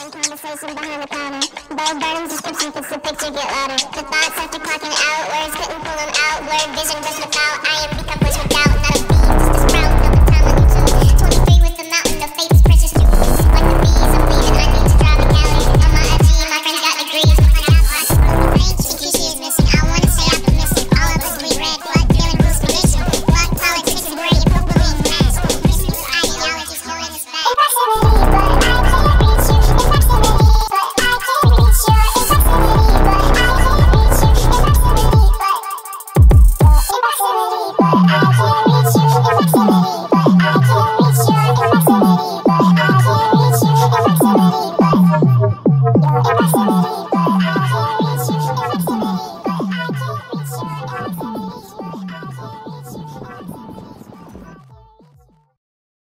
in conversation behind the counter. Burnhams description fits the picture, get louder. The thoughts after clocking out, words couldn't pull them out. Blurred vision just without, I am decomposed.